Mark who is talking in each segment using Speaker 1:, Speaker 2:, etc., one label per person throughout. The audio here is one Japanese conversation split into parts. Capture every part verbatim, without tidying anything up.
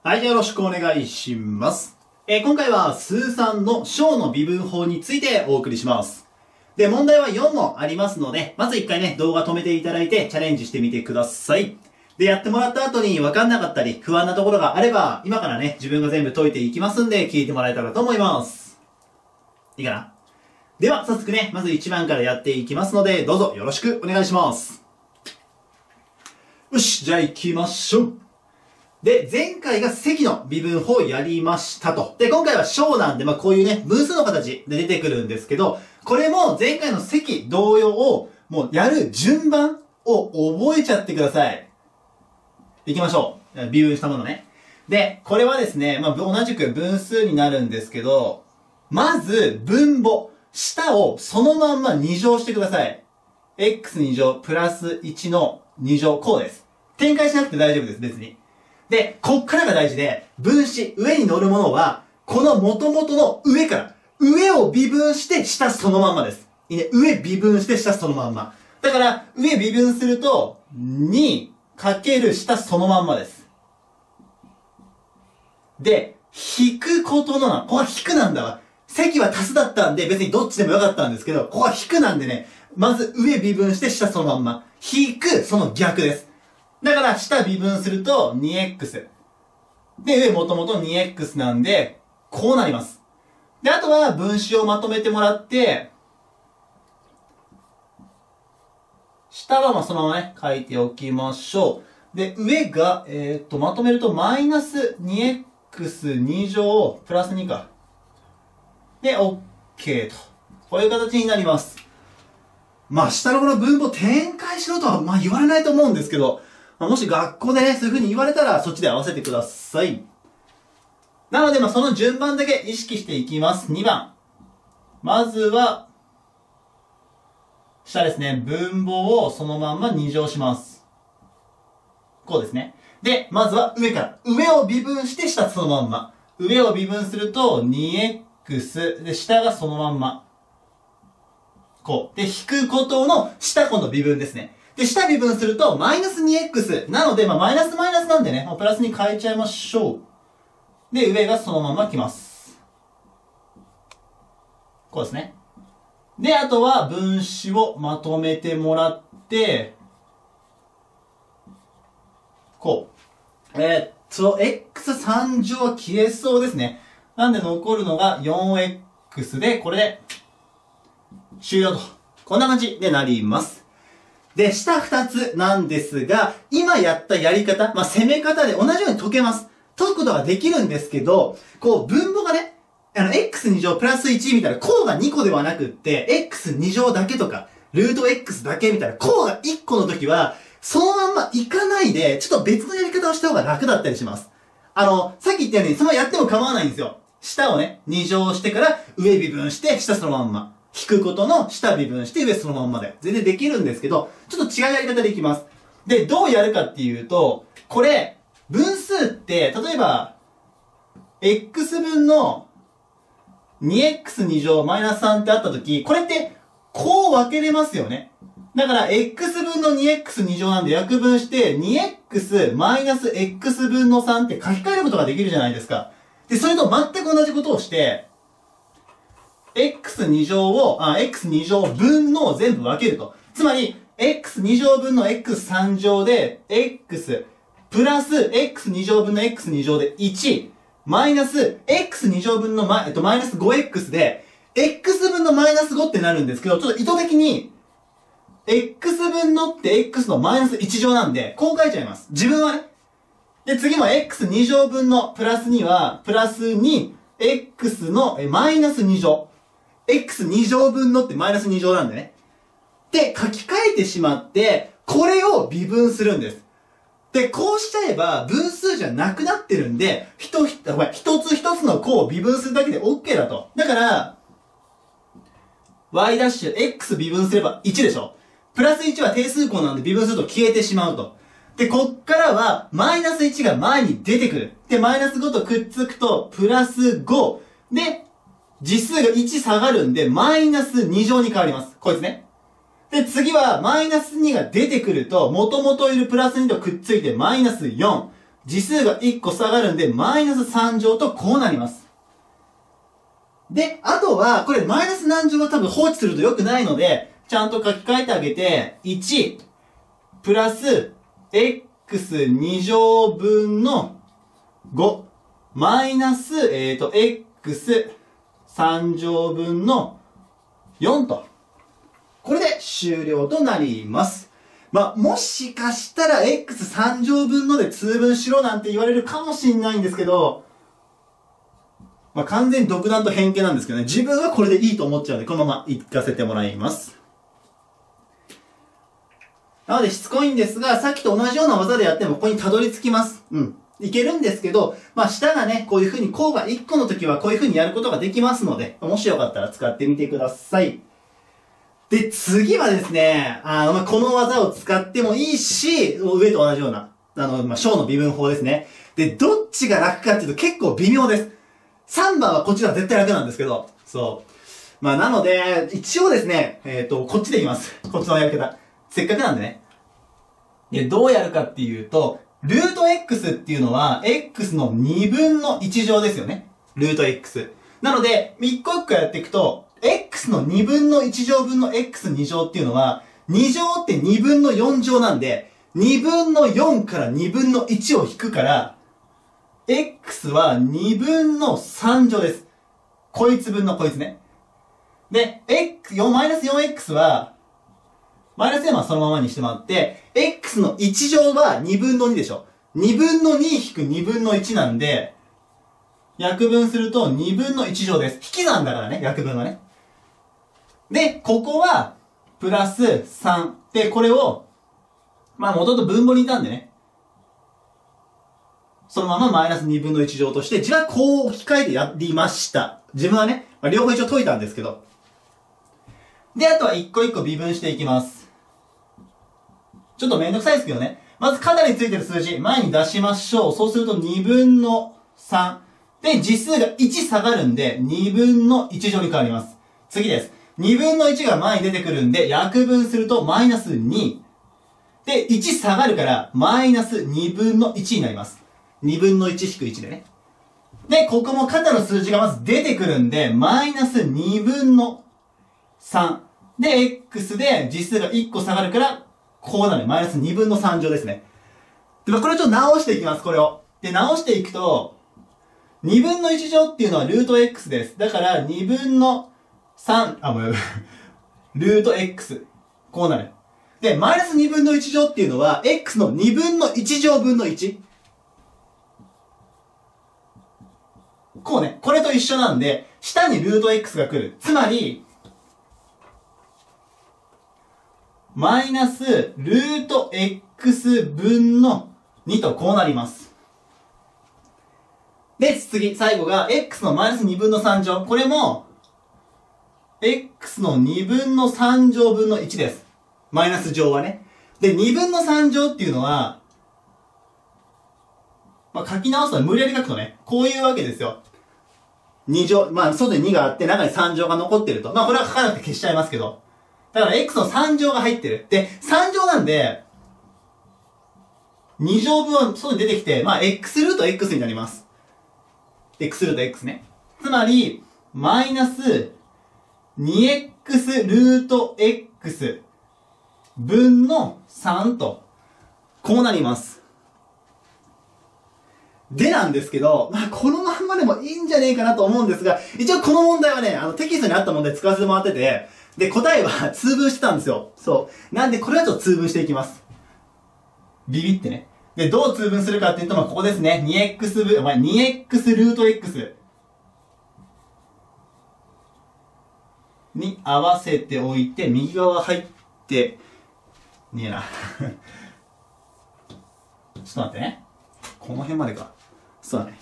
Speaker 1: はい、じゃあよろしくお願いします。えー、今回は数さんの小の微分法についてお送りします。で、問題はよん問ありますので、まずいっかいね、動画止めていただいてチャレンジしてみてください。で、やってもらった後に分かんなかったり、不安なところがあれば、今からね、自分が全部解いていきますんで、聞いてもらえたらと思います。いいかな？では、早速ね、まずいちばんからやっていきますので、どうぞよろしくお願いします。よし、じゃあ行きましょう。で、前回が積の微分法をやりましたと。で、今回は小なんで、まあこういうね、分数の形で出てくるんですけど、これも前回の積同様を、もうやる順番を覚えちゃってください。いきましょう。微分したものね。で、これはですね、まあ同じく分数になるんですけど、まず分母、下をそのまんまに乗してください。x に乗プラスいちのに乗、こうです。展開しなくて大丈夫です、別に。で、こっからが大事で、分子、上に乗るものは、この元々の上から、上を微分して下そのまんまです。いいね。上微分して下そのまんま。だから、上微分すると、にかける下そのまんまです。で、引くことのな、ここは引くなんだわ。積は足すだったんで、別にどっちでもよかったんですけど、ここは引くなんでね、まず上微分して下そのまんま。引く、その逆です。だから、下微分すると にエックス。で、上もともと にエックス なんで、こうなります。で、あとは分子をまとめてもらって、下はまあそのままね、書いておきましょう。で、上が、えー、っと、まとめるとマイナス にエックスに 乗プラスにか。で、OK と。こういう形になります。まあ、下のこの分母展開しろとは、まあ言われないと思うんですけど、もし学校でね、そういう風に言われたら、そっちで合わせてください。なので、まあ、その順番だけ意識していきます。にばん。まずは、下ですね。分母をそのまんまに乗します。こうですね。で、まずは上から。上を微分して下そのまんま。上を微分すると にエックス。で、下がそのまんま。こう。で、引くことの下今度微分ですね。で、下微分すると、マイナス にエックス。なので、まあ、マイナスマイナスなんでね、もうプラスに変えちゃいましょう。で、上がそのまま来ます。こうですね。で、あとは分子をまとめてもらってで、こう。えー、っと、エックスさん 乗は消えそうですね。なんで残るのが よんエックス で、これで、終了と。こんな感じでなります。で、下二つなんですが、今やったやり方、まあ、攻め方で同じように解けます。解くことができるんですけど、こう、分母がね、あの、エックスに 乗プラスいちみたいな、項がにこではなくって、エックスに 乗だけとか、ルート X だけみたいな、項がいっこの時は、そのまんまいかないで、ちょっと別のやり方をした方が楽だったりします。あの、さっき言ったように、そのままやっても構わないんですよ。下をね、に乗してから、上微分して、下そのまんま。引くことの下微分して上そのまんまで。全然できるんですけど、ちょっと違うやり方でいきます。で、どうやるかっていうと、これ、分数って、例えば、x 分の にエックスに 乗マイナスさんってあったとき、これって、こう分けれますよね。だから、x 分の にエックスに 乗なんで約分して、にエックス マイナス x 分のさんって書き換えることができるじゃないですか。で、それと全く同じことをして、エックスに 乗を、あ、エックスに 乗分の全部分けると。つまり、エックスに 乗分の エックスさん 乗で、x プラス エックスに 乗分の エックスに 乗でいち、マイナス エックスに 乗分のマイ、えっと、マイナス ごエックス で、x 分のマイナスごってなるんですけど、ちょっと意図的に、x 分のって x のマイナスいち乗なんで、こう書いちゃいます。自分はね。で、次も エックスに 乗分のプラスには、プラスに、x のマイナスに乗。エックスに 乗分のってマイナスに乗なんでね。で、書き換えてしまって、これを微分するんです。で、こうしちゃえば、分数じゃなくなってるんで、一つ一つ一つの項を微分するだけで OK だと。だから、y' x 微分すればいちでしょ。プラスいちは定数項なんで微分すると消えてしまうと。で、こっからは、マイナスいちが前に出てくる。で、マイナスごとくっつくと、プラスご。で、実数がいち下がるんで、マイナスに乗に変わります。こいつね。で、次は、マイナスにが出てくると、元々いるプラスにとくっついて、マイナスよん。 次数がいっこ下がるんで、マイナスさん乗とこうなります。で、あとは、これマイナス何乗は多分放置すると良くないので、ちゃんと書き換えてあげて、いち、プラス、エックスに 乗分のご、マイナス、えっと、エックスさん 乗分のよんと。これで終了となります。まあ、もしかしたら エックスさん 乗分ので通分しろなんて言われるかもしんないんですけど、まあ、完全に独断と偏見なんですけどね、自分はこれでいいと思っちゃうので、このまま行かせてもらいます。なのでしつこいんですが、さっきと同じような技でやってもここにたどり着きます。うん。いけるんですけど、まあ、下がね、こういう風に項がいっこの時はこういう風にやることができますので、もしよかったら使ってみてください。で、次はですね、あの、まあ、この技を使ってもいいし、上と同じような、あの、まあ、小の微分法ですね。で、どっちが楽かっていうと結構微妙です。さんばんはこっちが絶対楽なんですけど、そう。まあ、なので、一応ですね、えっと、こっちでいきます。こっちのやり方。せっかくなんでね。で、どうやるかっていうと、ルート X っていうのは、X のにぶんのいち乗ですよね。ルート X。なので、一個一個やっていくと、X のにぶんのいち乗分の エックスに 乗っていうのは、に乗ってにぶんのよん乗なんで、にぶんのよんからにぶんのいちを引くから、X はにぶんのさん乗です。こいつ分のこいつね。で、X、マイナス よんエックス は、マイナスよんはそのままにしてもらって、X のいち乗はにぶんのにでしょ。にぶんのに引くにぶんのいちなんで、約分するとにぶんのいち乗です。引き算だからね、約分はね。で、ここは、プラスさん。で、これを、まあ、元々分母にいたんでね。そのままマイナスにぶんのいち乗として、じゃあこう置き換えてやりました。自分はね、まあ、両方一応解いたんですけど。で、あとは一個一個微分していきます。ちょっとめんどくさいですけどね。まず肩についてる数字、前に出しましょう。そうするとにぶんのさん。で、次数がいち下がるんで、にぶんのいち乗に変わります。次です。にぶんのいちが前に出てくるんで、約分するとマイナスに。で、いち下がるから、マイナスにぶんのいちになります。にぶんのいち引くいちでね。で、ここも肩の数字がまず出てくるんで、マイナスにぶんのさん。で、X で次数がいっこ下がるから、こうなる。マイナスにぶんのさん乗ですね。で、まあ、これをちょっと直していきます、これを。で、直していくと、にぶんのいち乗っていうのはルート X です。だから、にぶんのさん、あ、もう、ルート X。こうなる。で、マイナスにぶんのいち乗っていうのは、X のにぶんのいち乗分のいち。こうね。これと一緒なんで、下にルート X が来る。つまり、マイナスルート X 分のにとこうなります。で、次、最後が X のマイナスにぶんのさん乗。これも、X のにぶんのさん乗分のいちです。マイナス乗はね。で、にぶんのさん乗っていうのは、まあ、書き直すと無理やり書くとね、こういうわけですよ。に乗、まあ、外ににがあって、中にさん乗が残ってると。まあ、これは書かなくて消しちゃいますけど。だから X のさん乗が入ってる。で、さん乗なんで、に乗分は外に出てきて、まあ、X ルート X になります。X ルート X ね。つまり、マイナス にエックス ルート X 分のさんと、こうなります。でなんですけど、まあ、このまんまでもいいんじゃねえかなと思うんですが、一応この問題はね、あの、テキストにあった問題使わせてもらってて、で、答えは通分してたんですよ。そう。なんで、これはちょっと通分していきます。ビビってね。で、どう通分するかっていうと、まあ、ここですね。にエックス 分、まあ、にエックス ルート X に合わせておいて、右側入って、ねえな。ちょっと待ってね。この辺までか。そうだね。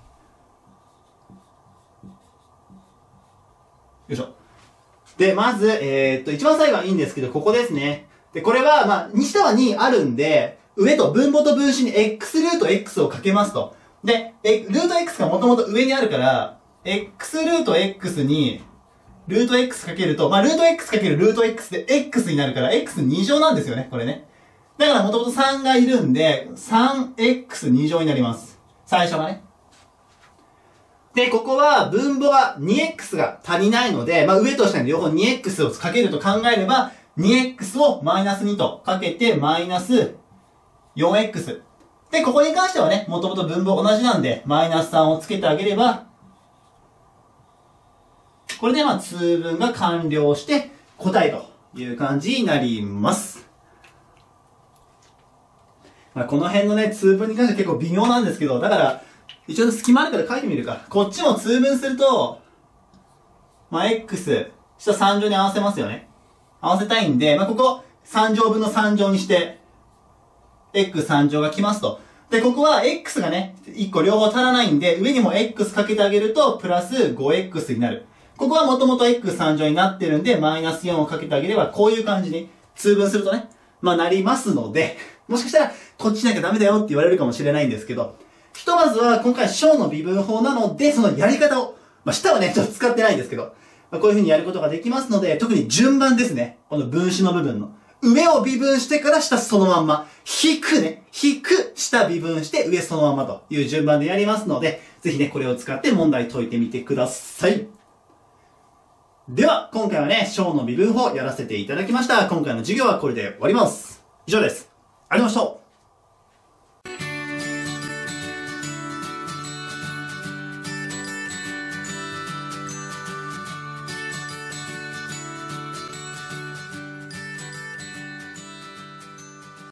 Speaker 1: よいしょ。で、まず、えー、っと、一番最後はいいんですけど、ここですね。で、これは、まあ、に下はにあるんで、上と分母と分子に X ルート X をかけますと。で、え、ルート X がもともと上にあるから、X ルート X に、ルート X かけると、まあ、ルート X かけるルート X で X になるから、Xに 乗なんですよね、これね。 だからもともとさんがいるんで、さんエックスに 乗になります。最初がね。で、ここは分母が にエックス が足りないので、まあ上と下に両方 にエックス をかけると考えれば、にエックス をマイナスにとかけてマイナス よんエックス。で、ここに関してはね、もともと分母同じなんで、マイナスさんをつけてあげれば、これでまあ通分が完了して答えという感じになります。まあこの辺のね、通分に関しては結構微妙なんですけど、だから、一応隙間あるから書いてみるか。こっちも通分すると、まあ X、下さん乗に合わせますよね。合わせたいんで、まあここさん乗分のさん乗にして、エックスさん 乗が来ますと。で、ここは X がね、いっこ両方足らないんで、上にも X かけてあげると、プラス ごエックス になる。ここはもともと エックスさん 乗になってるんで、マイナスよんをかけてあげれば、こういう感じに通分するとね、まあなりますので、もしかしたら、こっちしなきゃダメだよって言われるかもしれないんですけど、ひとまずは今回小の微分法なので、そのやり方を、まあ下はね、ちょっと使ってないんですけど、まあ、こういう風にやることができますので、特に順番ですね。この分子の部分の。上を微分してから下そのまんま。引くね。引く、下微分して上そのまんまという順番でやりますので、ぜひね、これを使って問題解いてみてください。では、今回はね、小の微分法やらせていただきました。今回の授業はこれで終わります。以上です。ありがとうございました。